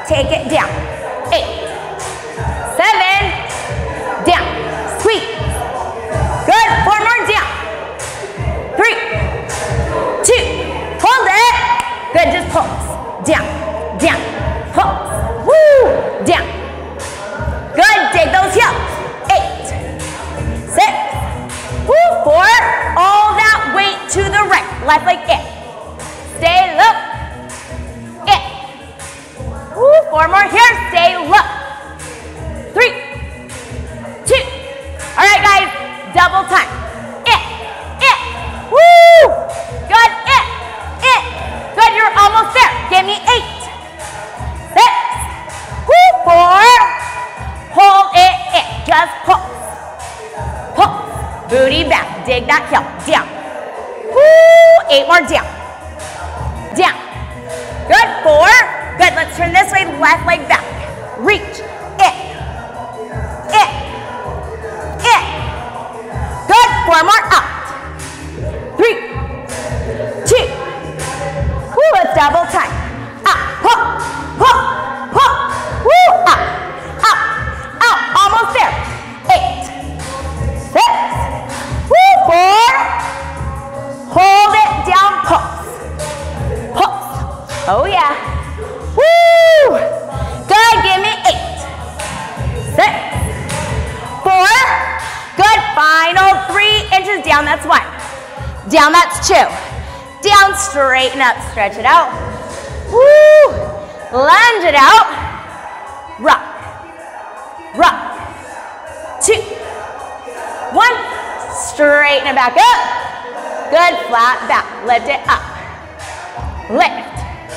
take it down. 8, 7, down. Squeeze. Good. 4 more down. 3, 2, hold it. Good, just pulse. Down, down, pulse. Woo, down. Good, dig those heels. 8, 6, woo, 4. All that weight to the right. Left leg in. Stay low. In. Woo, 4 more here. Stay low. 3, 2. All right, guys, double time. In, woo. Good, in. Good, you're almost there. Give me 8, 6, woo, 4. Hold it in. Just pulse. Pulse. Booty back. Dig that heel. Down. Woo. 8 more down. Down. Good. 4. Good. Let's turn this way. Left leg back. Reach. In. In. In. Good. 4 more. Up. 3, 2. Woo. Let's double time. Up. Pull. Pull. Pull. Woo. Up. Up. Out. Almost there. 8, 6. Woo. 4. Hold it down. Pulse. Pulse. Oh yeah. Woo. Good. Give me 8, 6, 4. Good. Final 3 inches down. That's 1. Down. That's 2. Down. Straighten up. Stretch it out. Woo. Lunge it out. Rock. Rock. 2, 1. Straighten it back up. Good. Flat back. Lift it up. Lift.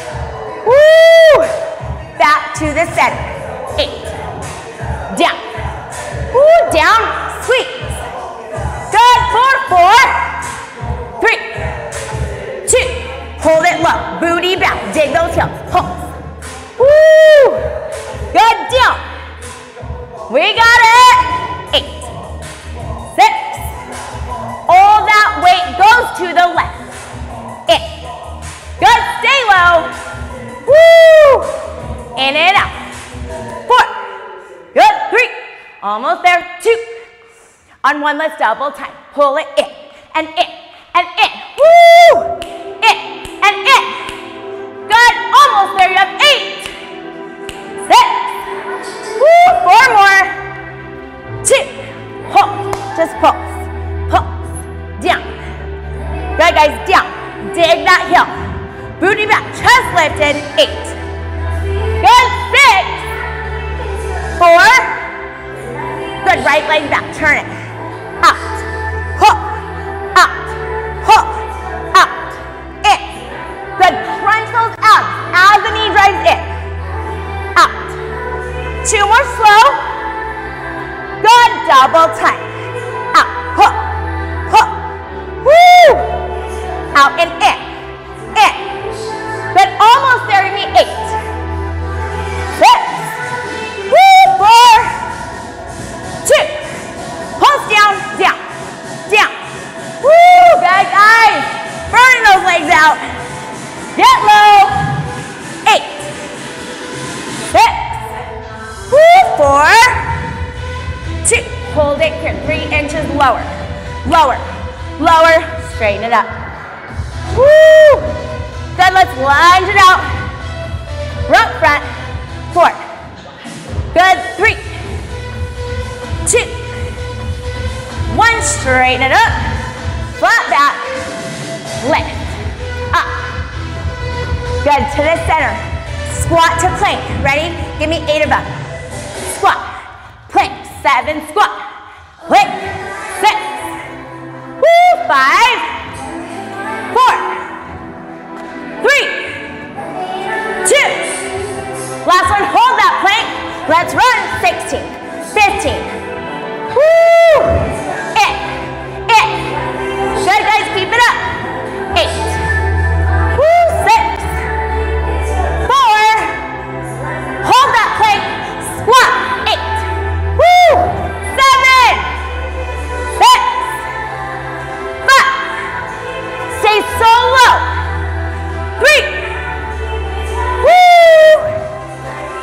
Woo. Back to the center. 8. Down. Woo. Down. Squeeze. Good. 4, 3, 2. Hold it low. Booty back. Dig those heels. Pulse. Woo. Good. Down. We got it. 8, 6. All that weight goes to the left. In. Good. Stay low. Woo. In and out. 4. Good. 3. Almost there. 2. On 1, let's double time. Pull it in and in and in. Woo. In and in. Good. Almost there. You have 8, 6. Woo. 4 more. 2. Hold. Just pulse. Pulse. Down. Good, guys. Down. Dig that heel. Booty back. Chest lifted. 8. Good. 6. 4. Good. Right leg back. Turn it. Out. Hook. Out. Hook. Out. In. Good. Crunch those abs as the knee drives in. Out. 2 more slow. Good. Double time. Out. Hook. Hook. Woo. Out and in. In. Good. Almost there. Give me 8, 6. Woo. 4, 2. Pulse down. Down. Down. Woo. Good, guys. Burning those legs out. Get low. 8, 6. Woo. 4, 2. Hold it here. 3 inches lower. Lower. Lower. Straighten it up. Woo. Good. Let's lunge it out. Rump front. 4. Good. 3, 2, 1. Straighten it up. Flat back. Lift. Up. Good. To the center. Squat to plank. Ready? Give me 8 of them. Squat. Plank. 7. Squat. Plank. 6. Woo. 5. 4. 3. 2. Last one. Hold that plank. Let's run. 16. 15. Woo. In. In. Good, guys. Keep it up. 8. Woo. 6. 4. Hold that plank. Squat. 8. Woo. 7. 6. 5. Stay so low. 3. Woo. 2.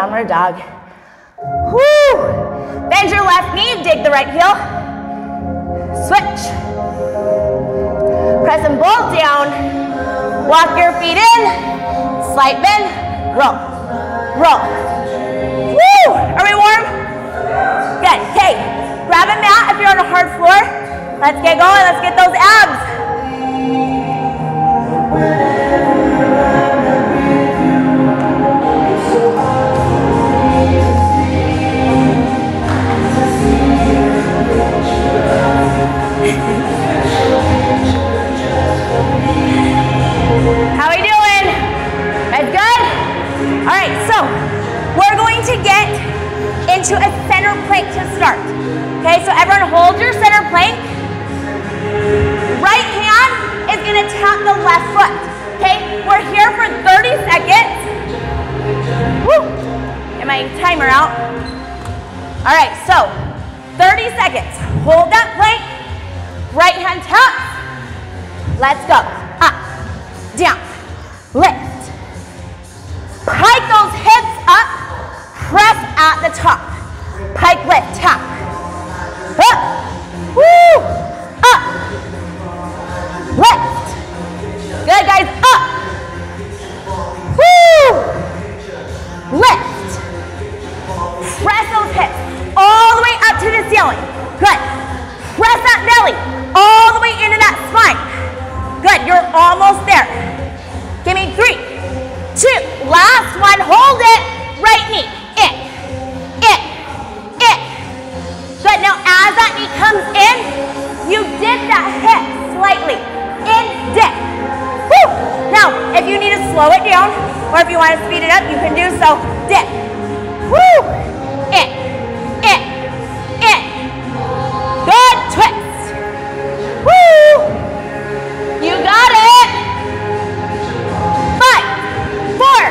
downward dog. Woo! Bend your left knee, dig the right heel. Switch. Press them both down. Walk your feet in. Slight bend. Roll. Roll. Woo! Are we warm? Good. Okay. Grab a mat if you're on a hard floor. Let's get going. Let's get those abs. How are we doing? That's good? All right, so we're going to get into a center plank to start. Okay, so everyone hold your center plank. Right hand is gonna tap the left foot. Okay, we're here for 30 seconds. Woo! Get my timer out. All right, so 30 seconds. Hold that plank. Right hand taps. Let's go. Up, down, lift. Pike those hips up. Press at the top. Pike lift, tap. Up. Woo! Up. Lift. Good, guys. Up. Woo! Lift. Press those hips all the way up to the ceiling. Good. Press that belly all the way into that spine. Good, you're almost there. Give me 3, 2, last one, hold it. Right knee, in. Good, now as that knee comes in, you dip that hip slightly. In, dip. Woo! Now, if you need to slow it down, or if you want to speed it up, you can do so. Dip. Woo! In. Good, twist. Woo! You got it. 5, 4.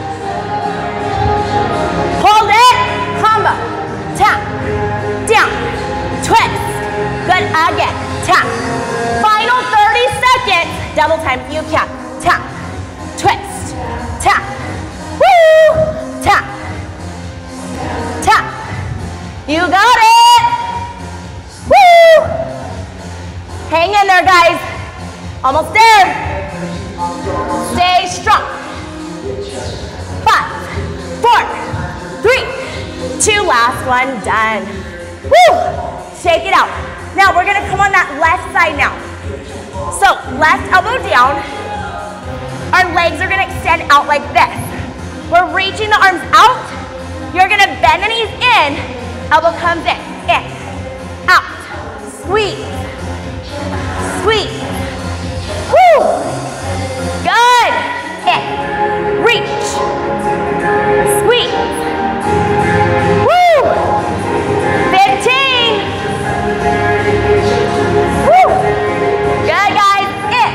Hold it. Combo. Tap. Down. Twist. Good, again. Tap. Final 30 seconds. Double time if you can. Tap. Twist. Tap. Woo! Tap. Tap. You got it. Woo! Hang in there, guys. Almost there. Stay strong. 5, 4, 3, 2, last one, done. Woo! Shake it out. Now we're gonna come on that left side now. So left elbow down. Our legs are gonna extend out like this. We're reaching the arms out. You're gonna bend the knees in. Elbow comes in, out. Squeeze. Squeeze. Woo! Good. In. Reach. Squeeze. Woo! 15. Woo! Good, guys. In.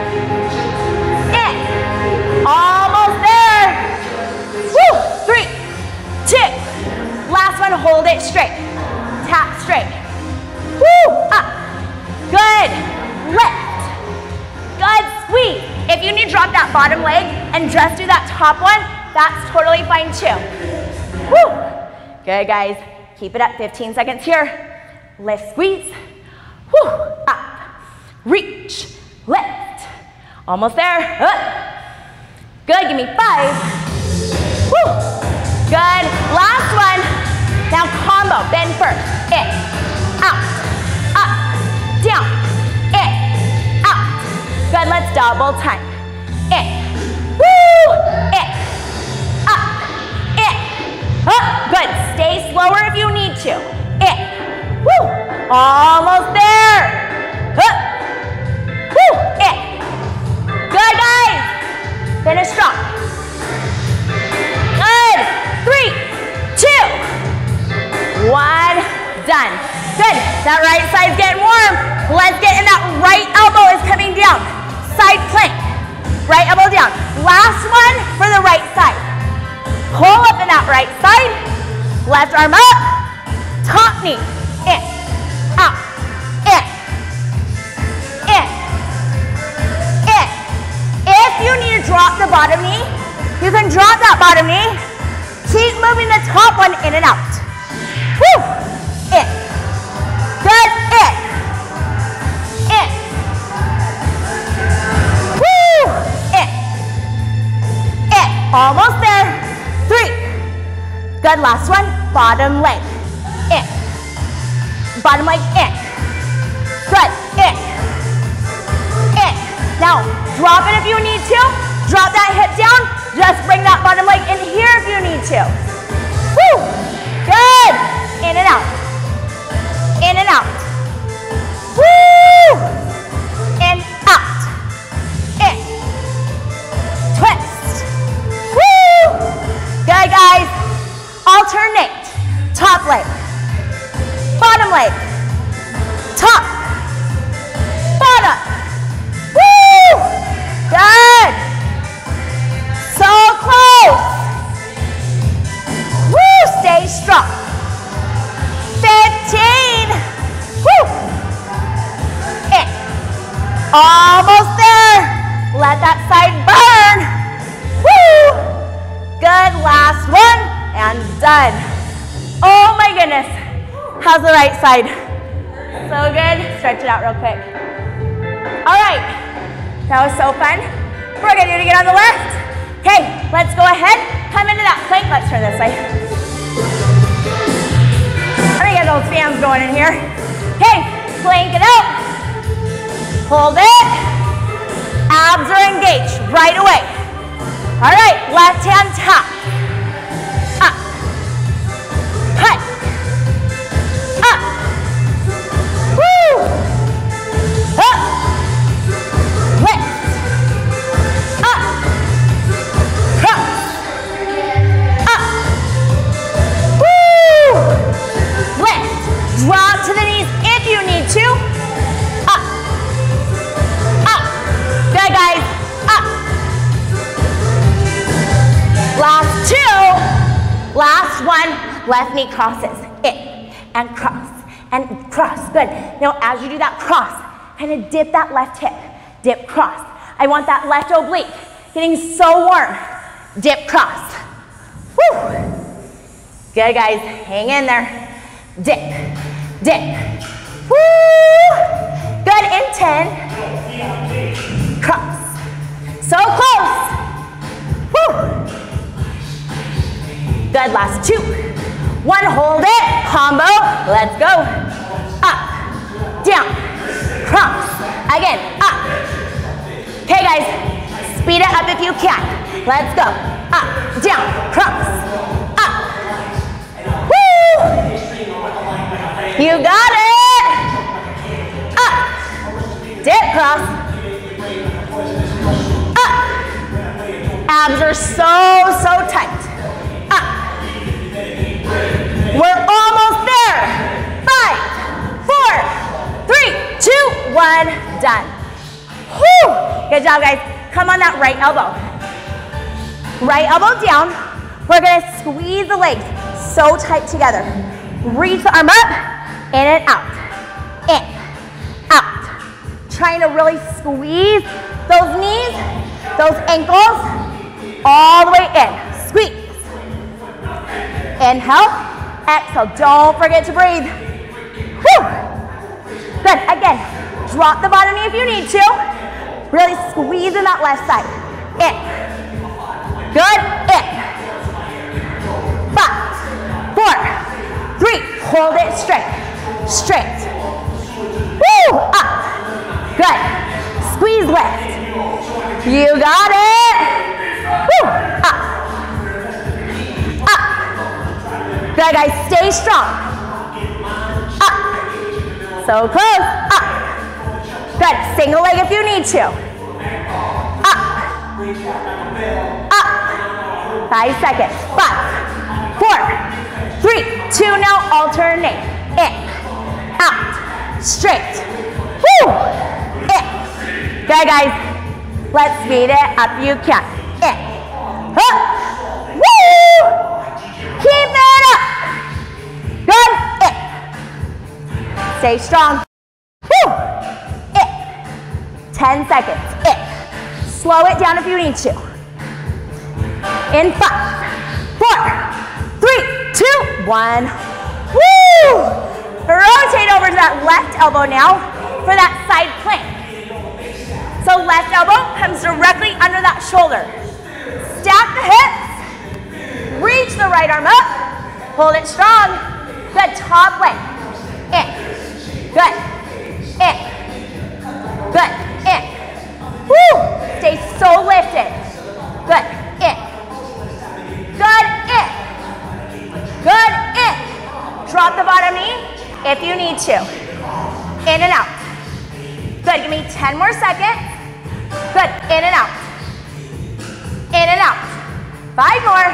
Almost there. Woo! 3, 2. Last one, hold it straight. Tap straight. Woo! Up. Good. Lift. Good. Squeeze. If you need to drop that bottom leg and just do that top one, that's totally fine too. Woo! Good, guys. Keep it up. 15 seconds here. Lift, squeeze. Woo! Up. Reach. Lift. Almost there. Up. Good. Give me 5. Woo! Good. Last one. Now combo. Bend first. In. Out. Up. Down. In. Out. Good. Let's double time. In. Woo! In. Up. In. Up. Good. Stay slower if you need to. In. Woo! Almost there. Up. Woo! In. Good, guys. Finish strong. Good. 3, 2, 1. Done. Good. That right side's getting warm. Let's get in that right elbow is coming down. Side plank. Right elbow down. Last one for the right side. Pull up in that right side. Left arm up. Top knee. In. Out. In. In. In. If you need to drop the bottom knee, you can drop that bottom knee. Keep moving the top one in and out. Woo! In. Good. In. In. Woo! In. In. Almost there. 3. Good. Last one. Bottom leg. In. Bottom leg. In. Good. In. In. Now, drop it if you need to. Drop that hip down. Just bring that bottom leg in here if you need to. Woo! Good. In and out. In and out. Woo! In, out. In. Twist. Woo! Good, guys. Alternate. Top leg. Bottom leg. Top. Bottom. Woo! Good. So close. Woo! Stay strong. 15. Woo! In. Almost there. Let that side burn. Woo! Good. Last one. And done. Oh my goodness. How's the right side? So good. Stretch it out real quick. All right. That was so fun. We're going to do it again on the left. Okay, let's go ahead. Come into that plank. Let's turn this way. I'm going to get those fans going in here. Okay, plank it out. Hold it. Abs are engaged right away. All right, left hand top. Up. Cut. Up. Woo. Up. Lift. Up. Cross. Up. Woo. Lift. Drop to the knees if you need to. Up. Up. Good, guys. Up. Last two. Last one. Left knee crosses. In and cross and cross. Good. Now as you do that cross, kind of dip that left hip. Dip, cross. I want that left oblique getting so warm. Dip, cross. Woo. Good, guys. Hang in there. Dip. Dip. Woo. Good. In 10. Cross. So close. Woo. Good. Last two. One. Hold it. Combo. Let's go. Up. Down. Cross. Again. Up. Okay, guys. Speed it up if you can. Let's go. Up. Down. Cross. Up. Woo. You got it. Up. Dip. Cross. Up. Abs are so tight. Up. We're almost there. 5, 4, 3, 2, 1. Done. Whew. Good job, guys. Come on that right elbow. Right elbow down. We're going to squeeze the legs so tight together. Reach the arm up, in and out. In, out. Trying to really squeeze those knees, those ankles, all the way in. Squeeze. Inhale, exhale. Don't forget to breathe. Whew. Good. Again, drop the bottom knee if you need to. Really squeeze in that left side. In. Good. In. 5, 4, 3. Hold it straight. Straight. Woo. Up. Good. Squeeze left. You got it. Woo. Up. Up. Good, guys. Stay strong. Up. So close. Up. Good. Single leg if you need to. Up. Up. 5 seconds. 5, 4, 3, 2. Now alternate. In. Out. Straight. Woo. In. Good, guys. Let's speed it up. You can. In. Up. Woo. Keep it up. Good. In. Stay strong. Woo. In. 10 seconds. In. Slow it down if you need to. In 5, 4, 2, 1. Woo! Rotate over to that left elbow now for that side plank. So left elbow comes directly under that shoulder. Stack the hips. Reach the right arm up. Hold it strong. Good. Top leg. In. Good. In. Good. In. Woo! Stay so lifted. Good. In. Good. In. Good. In. Drop the bottom knee if you need to. In and out. Good. Give me 10 more seconds. Good. In and out. In and out. 5 more.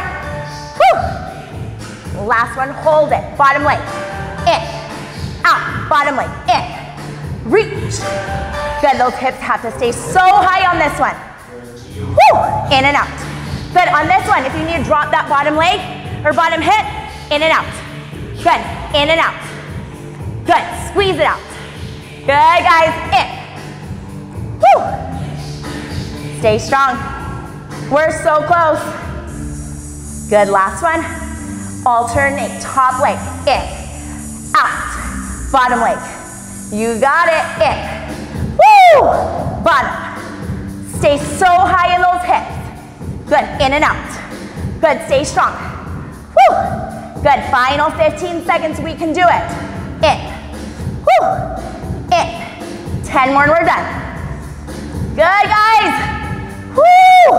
Woo. Last one. Hold it. Bottom leg. In. Out. Bottom leg. In. Reach. Good. Those hips have to stay so high on this one. Woo. In and out. Good. On this one, if you need to drop that bottom leg or bottom hip, in and out. Good. In and out. Good. Squeeze it out. Good, guys. In. Woo. Stay strong. We're so close. Good. Last one. Alternate. Top leg. In. Out. Bottom leg. You got it. In. Woo. Bottom. Stay so high in those hips. Good. In and out. Good. Stay strong. Woo. Good. Final 15 seconds. We can do it. In. Woo. In. 10 more and we're done. Good, guys. Woo.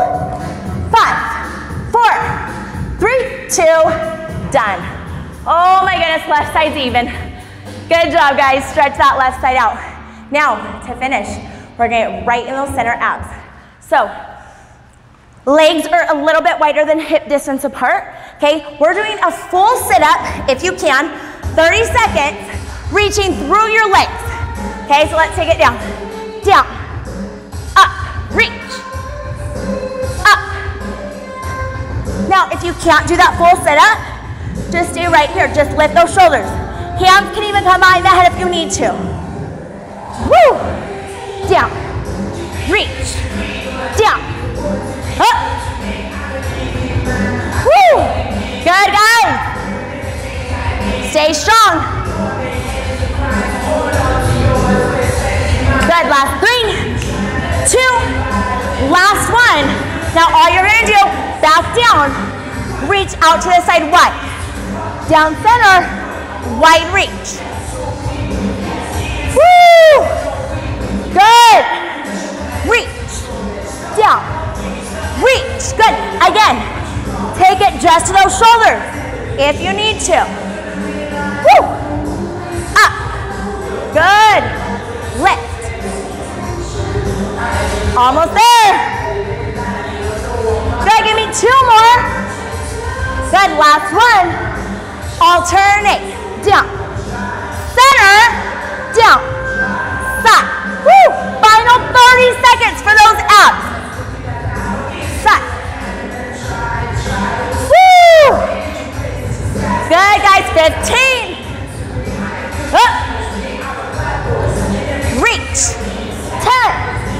5, 4, 3, 2, done. Oh my goodness, left side's even. Good job, guys. Stretch that left side out. Now, to finish, we're gonna get right in those center abs. So, legs are a little bit wider than hip distance apart, okay? We're doing a full sit-up, if you can, 30 seconds, reaching through your legs. Okay, so let's take it down. Down, up, reach, up. Now, if you can't do that full sit-up, just stay right here. Just lift those shoulders. Hands can even come behind the head if you need to. Woo! Down, reach, down, up. Woo! Good, guys. Stay strong. Good, last 3, 2, last one. Now all you're gonna do, back down, reach out to the side wide. Down center, wide reach. Woo! Good. Reach, down, reach. Good, again, take it just to those shoulders if you need to. Woo! Up. Good. Lift. Almost there. Good, give me 2 more. Good, last one. Alternate. Down. Center. Down. Side. Woo! Final 30 seconds for those abs. Side. Woo! Good, guys. 15. Up. Reach. 10.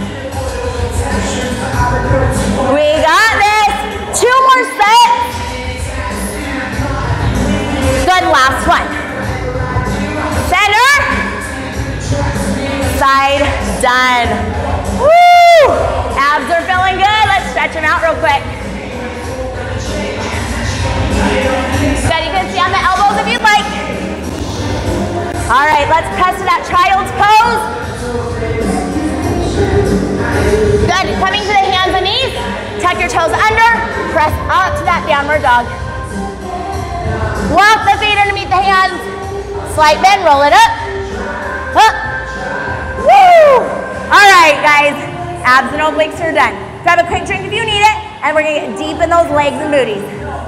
We got this. 2 more sets. Good, last one. Center. Side, done. Woo! Abs are feeling good. Let's stretch them out real quick. Good, you can see on the elbows if you'd like. All right, let's press to that child's pose. Good, coming to the hands and knees. Tuck your toes under, press up to that downward dog. Walk the feet underneath the hands. Slight bend, roll it up. Up. Woo! All right, guys, abs and obliques are done. Grab a quick drink if you need it, and we're gonna get deep in those legs and booties.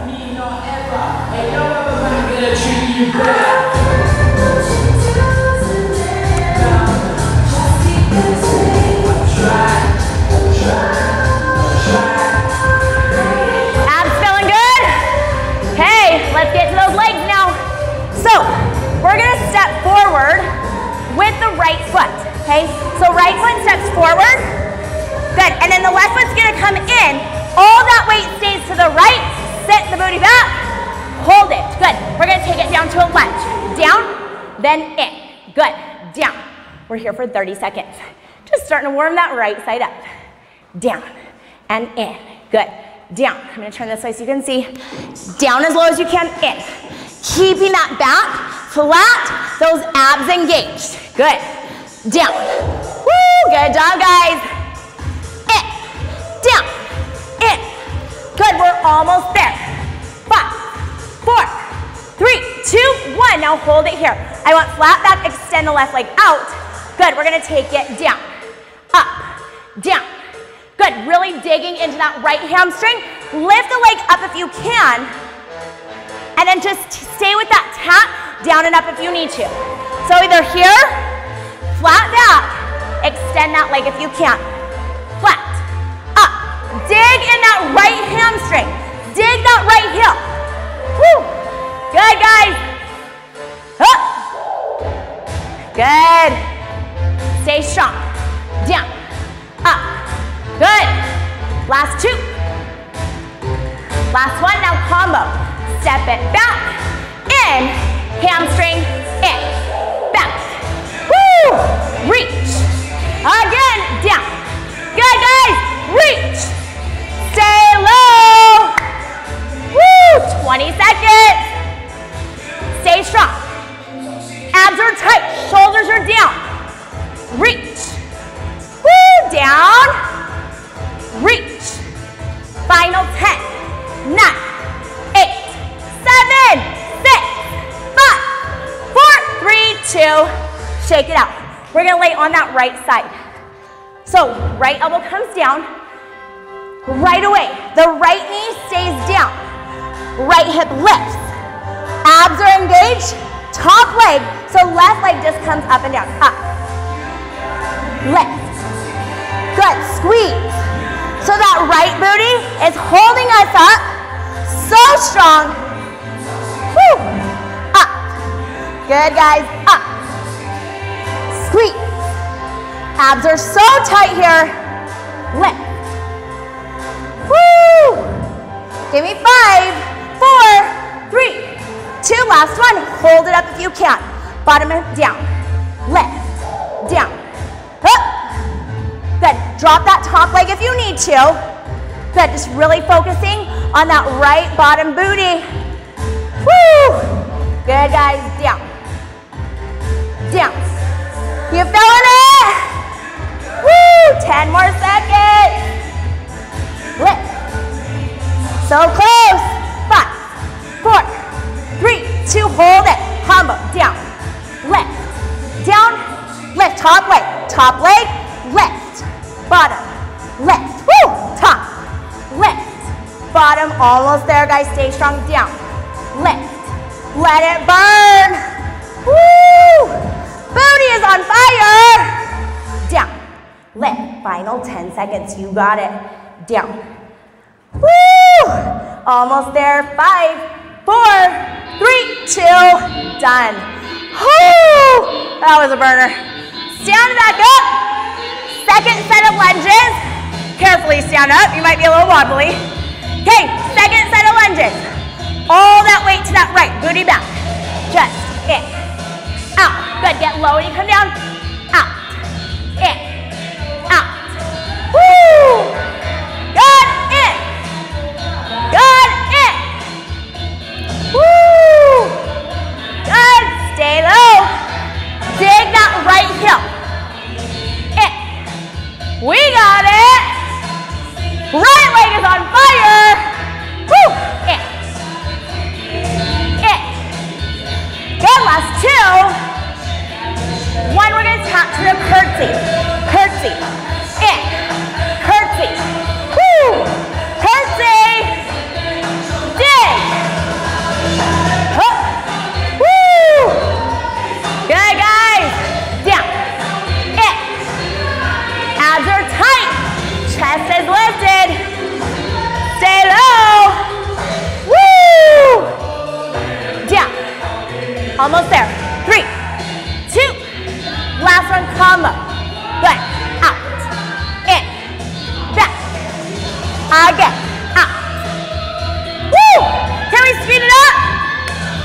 Abs feeling good? Okay, let's get to those legs now. So, we're gonna step forward with the right foot, okay? So right foot steps forward, good, and then the left foot's gonna come in. All that weight stays to the right, sit the booty back, hold it, Good. We're gonna take it down to a lunge. Down, then in. Good. Down. We're here for 30 seconds. Just starting to warm that right side up. Down and in. Good. Down. I'm gonna turn this way so you can see. Down as low as you can, in. Keeping that back flat, those abs engaged. Good. Down. Woo, good job, guys. In. Down. In. Good, we're almost there. 5, 4, 3, 2, 1. Now hold it here. I want flat back, extend the left leg out. Good, we're gonna take it down, up, down. Good, really digging into that right hamstring. Lift the leg up if you can. And then just stay with that tap, down and up if you need to. So either here, flat back, extend that leg if you can. Flat, up, dig in that right hamstring. Dig that right heel. Woo, good guys. Up, good. Stay strong, down, up, good. Last 2. Last one, now combo. Step it back, in, hamstring, in, back, woo, reach, again, down, good guys, reach, stay low, woo, 20 seconds, stay strong, abs are tight, shoulders are down, reach, woo, down, reach, final 10, 9, 8, 7, 6, 5, 4, 3, 2, shake it out. We're gonna lay on that right side. So right elbow comes down, right away. The right knee stays down, right hip lifts. Abs are engaged, top leg, so left leg just comes up and down, up, lift, good, squeeze. So that right booty is holding us up, so strong. Woo. Up. Good guys, up. Squeeze. Abs are so tight here. Lift. Woo. Give me 5, 4, 3, 2, last one. Hold it up if you can. Bottom hip down. Lift. Down. Up. Good. Drop that top leg if you need to. Good. Just really focusing on that right bottom booty. Woo! Good guys, down. Down. You feeling it? Woo! 10 more seconds. Lift. So close. 5, 4, 3, 2, hold it. Combo, down. Lift. Down. Lift, top leg, lift. Bottom, lift. Woo! Top, lift. Bottom, almost there, guys. Stay strong, down. Lift. Let it burn. Woo! Booty is on fire. Down. Lift. Final 10 seconds. You got it. Down. Woo! Almost there. 5, 4, 3, 2. Done. Woo! That was a burner. Stand back up. Second set of lunges. Carefully stand up. You might be a little wobbly. Okay, second set of lunges. All that weight to that right, booty back. Just in, out. Good, get low when you come down. Out, in, out. Woo! Good, in. Good, in. Woo! Good, stay low. Dig that right heel. In. We got it. Right leg is on fire. Woo! In. Good, last 2. One, we're gonna tap to the curtsy. Curtsy. In. Curtsy. Woo! Curtsy. Dig. Up. Woo! Good, guys. Down. In. Abs are tight. Chest is lifted. Stay low. Woo! Down. Almost there. 3, 2. Last one, combo. Good. Out. In. Back. Again. Out. Woo! Can we speed it up?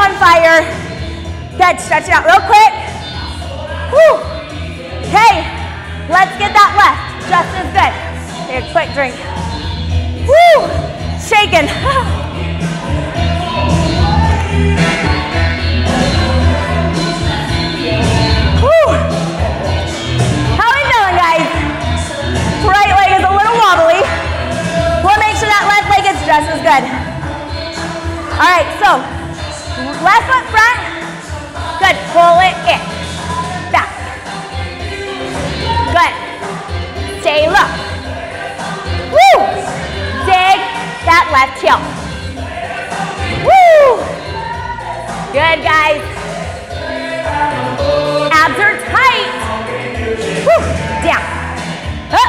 on fire. Good, stretch it out real quick. Woo. Okay, let's get that left, just as good. Take a quick drink. Woo, shaking. Woo. How are we feeling, guys? Right leg is a little wobbly. We'll make sure that left leg is just as good. All right, so left foot front. Good, pull it in. Back. Good. Stay low. Woo! Dig that left heel. Woo! Good, guys. Abs are tight. Woo! Down. Up.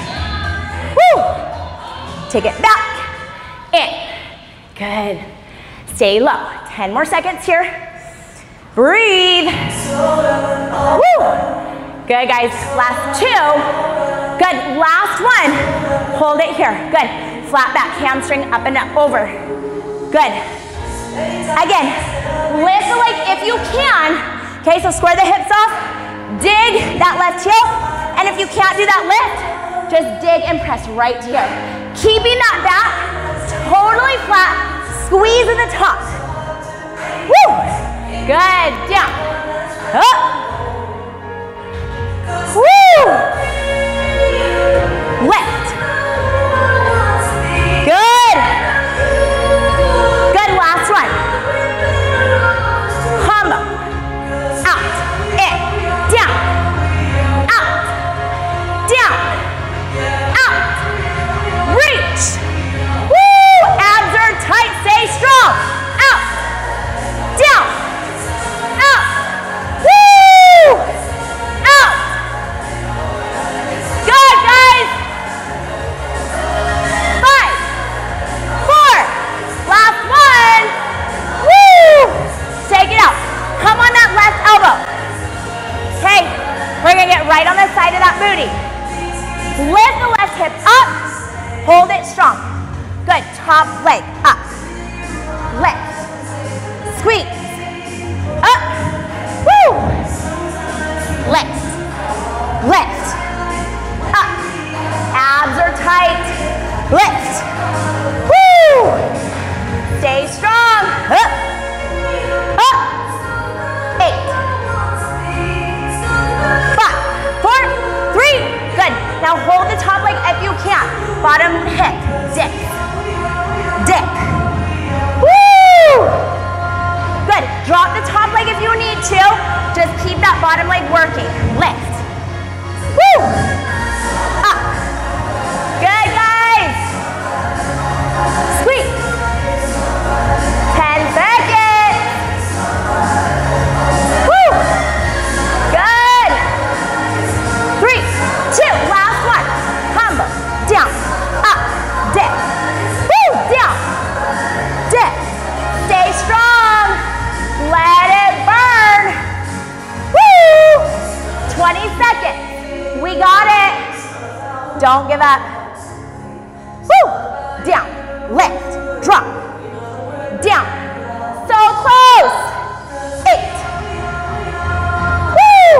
Woo! Take it back. In. Good. Stay low. 10 more seconds here. Breathe. Woo! Good, guys. Last two. Good. Last one. Hold it here. Good. Flat back, hamstring up and over. Good. Again, lift the leg if you can. Okay, so square the hips off. Dig that left heel. And if you can't do that lift, just dig and press right here. Keeping that back totally flat. Squeeze at the top. Woo! Good. Down. Up. Woo! Lift. Good. Good. Last one. Combo. Out. In. Down. Out. Down. Out. Reach. Woo! Abs are tight. Stay strong. Out. Down. Out. Woo! Out. Good, guys. 5, 4, last one. Woo! Take it out. Come on that left elbow. Okay, we're gonna get right on the side of that booty. Lift the left hip up. Hold it strong. Good, top leg up. Lift. Squeeze. Up. Woo! Lift. Lift. Up. Abs are tight. Lift. Woo! Stay strong. Up. Up. 8. 5, 4, 3. Good. Now hold the top leg if you can. Bottom hip. Dip. Dip. Woo! Good. Drop the top leg if you need to. Just keep that bottom leg working. Lift. Woo! Up. Good, guys. Squeeze. 10 seconds. Woo! Good. 3, 2, last one. Combo. Down. Up. Dip. Woo! Down. Dip. Stay strong. Let it burn. Woo! 20 seconds. We got it. Don't give up. Woo! Down. Lift. Drop. Down. So close. 8. Woo!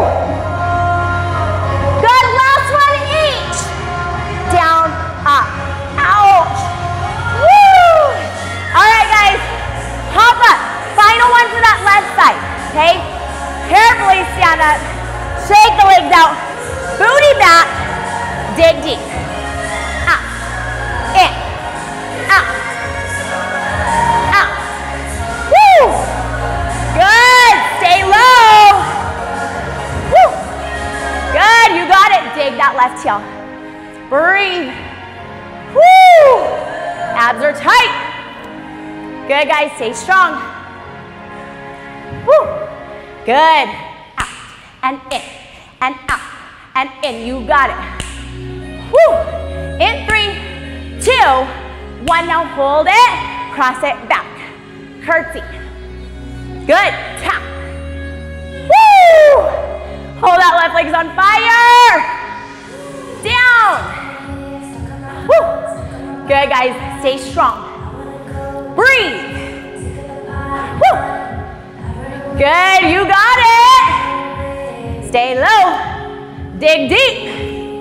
Good. Last one each. Down. Up. Ouch. Woo! All right, guys. Hop up. Final one for that left side. Okay? Carefully stand up. Shake the legs out. Booty back. Dig deep. Out. In. Out. Out. Woo! Good. Stay low. Woo! Good. You got it. Dig that left heel. Breathe. Woo! Abs are tight. Good, guys. Stay strong. Woo! Good. Out and in and out and in. You got it. Woo! In 3, 2, 1. Now hold it. Cross it back. Curtsy. Good. Tap. Woo! Hold that left leg's on fire. Down. Woo! Good, guys. Stay strong. Breathe. Woo! Good, you got it. Stay low. Dig deep.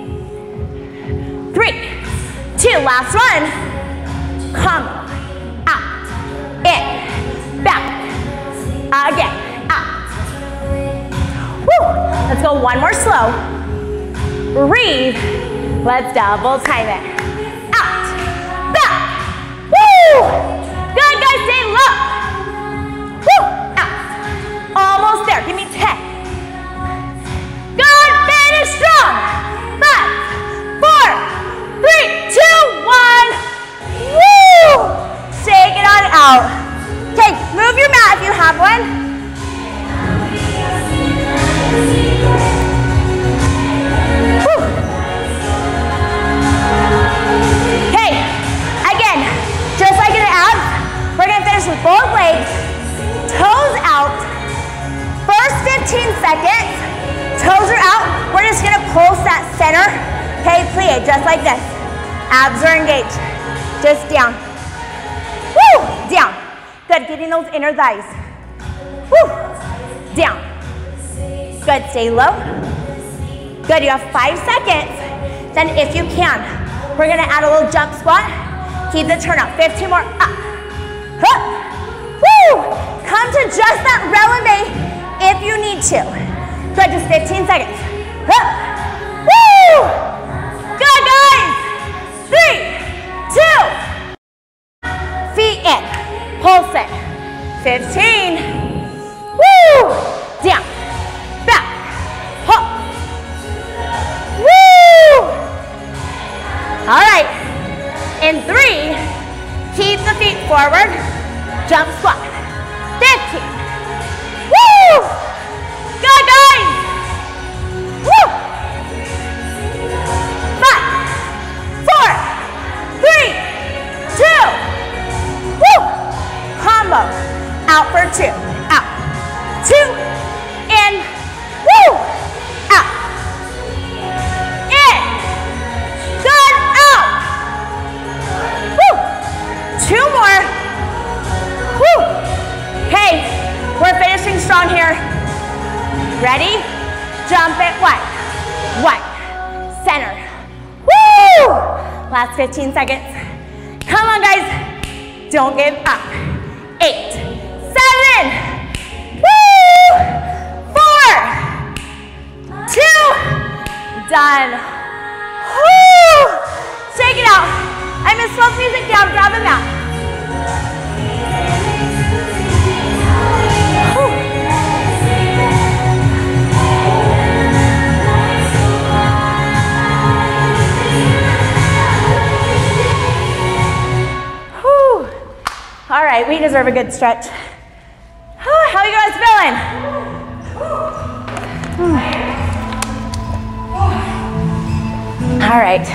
3, 2, last one. Combo. Out. In. Back. Again. Out. Woo. Let's go one more slow. Breathe. Let's double time it. Out. Back. Woo. Good, guys. Stay low. Woo. Out. Almost there. Give me 10. Good. Finish strong. 5, 4, 3, 2, 1. Woo. Shake it on out. Okay, move your mat if you have one. Woo. Okay, again, just like in the abs, we're gonna finish with both legs, toes out. First 15 seconds, toes are out. We're just gonna pulse that center. Okay, plie, just like this. Abs are engaged. Just down. Woo! Down. Good, getting those inner thighs. Woo! Down. Good, stay low. Good, you have 5 seconds. Then if you can, we're gonna add a little jump squat. Keep the turn up. 15 more, up. Hup. Woo! Come to just that releve if you need to. Good, just 15 seconds. Hup. Woo! Good, guys. 3, 2. Feet in. Pulse it. 15. Woo! Down. Back. Hop. Woo! All right. In 3, keep the feet forward. Jump squat. 15. Woo! Good, guys. Woo! 5, 4, 3, 2. Woo! Combo. Out for 2. Out. 2. In. Woo! Out. In. Good. Out. Woo! 2 more. Woo! Okay, we're finishing strong here. Ready? Jump it. 1. 1. Center. Woo! Last 15 seconds. Come on, guys. Don't give up. 8, 7. Woo! 4, 2. Done. Woo! Shake it out. I'm gonna slow music down. Grab a mat. Woo. All right, we deserve a good stretch. How are you guys feeling? All right.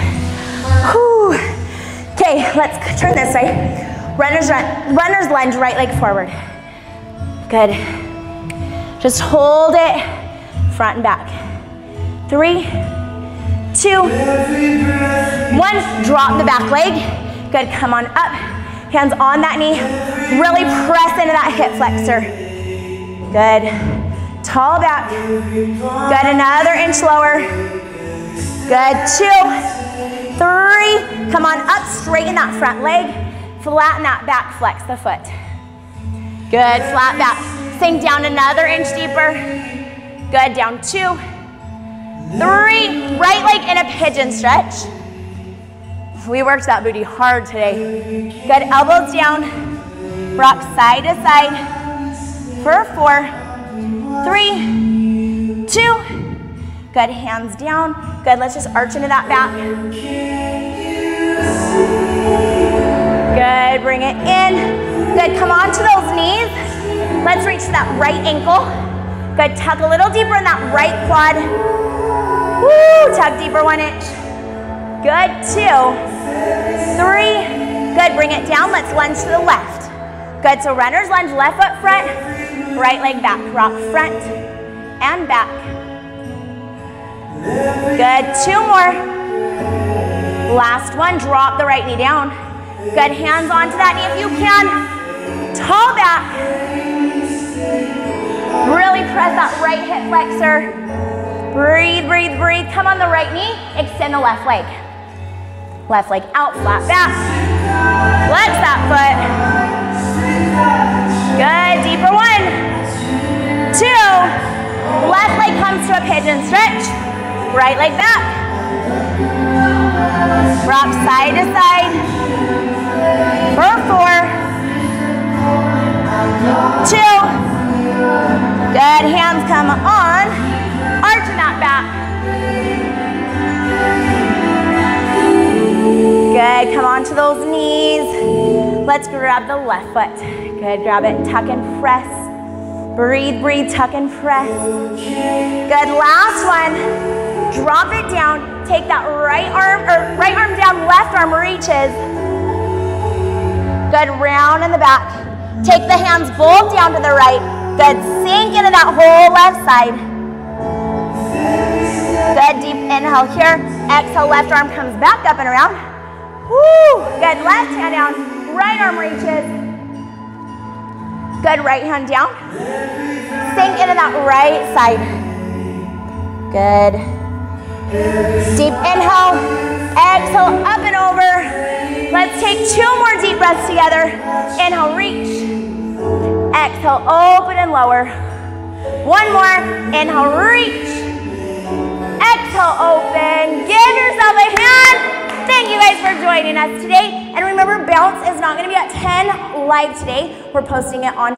Okay, let's turn this way. Runner's lunge, right leg forward. Good. Just hold it, front and back. 3, 2, 1. Drop the back leg. Good, come on up. Hands on that knee. Really press into that hip flexor. Good. Tall back. Good, another inch lower. Good, 2, 3. Come on up, straighten that front leg. Flatten that back, flex the foot. Good, flat back. Sink down another inch deeper. Good, down 2, 3. Right leg in a pigeon stretch. We worked that booty hard today. Good, elbows down. Rock side to side. For 4, 3, 2. Good, hands down. Good, let's just arch into that back. Good, bring it in. Good, come on to those knees. Let's reach to that right ankle. Good, tuck a little deeper in that right quad. Woo, tuck deeper 1 inch. Good, 2, 3. Good, bring it down. Let's lunge to the left. Good, so runner's lunge, left foot front, right leg back. Rock front and back. Good, 2 more. Last one, drop the right knee down. Good, hands onto that knee if you can. Tall back. press that right hip flexor. Breathe, breathe, breathe. Come on the right knee, extend the left leg. Left leg out, flat back. Flex that foot. Good, deeper 1, 2. Left leg comes to a pigeon stretch. Right leg back. Rock side to side. For 4, 2. Good, hands come on. Arching that back. Good, come on to those knees. Let's grab the left foot. Good, grab it, tuck and press. Breathe, breathe, tuck and press. Good, last one. Drop it down. Take that right arm down, left arm reaches. Good, round in the back. Take the hands both down to the right. Good, sink into that whole left side. Good, deep inhale here. Exhale, left arm comes back up and around. Woo! Good, left hand down, right arm reaches. Good, right hand down. Sink into that right side. Good. Deep inhale, exhale, up and over. Let's take 2 more deep breaths together. Inhale, reach. Exhale, open and lower. 1 more, inhale, reach. Exhale, open. Give yourself a hand. Thank you guys for joining us today. And remember, bounce is not going to be at 10 live today. We're posting it on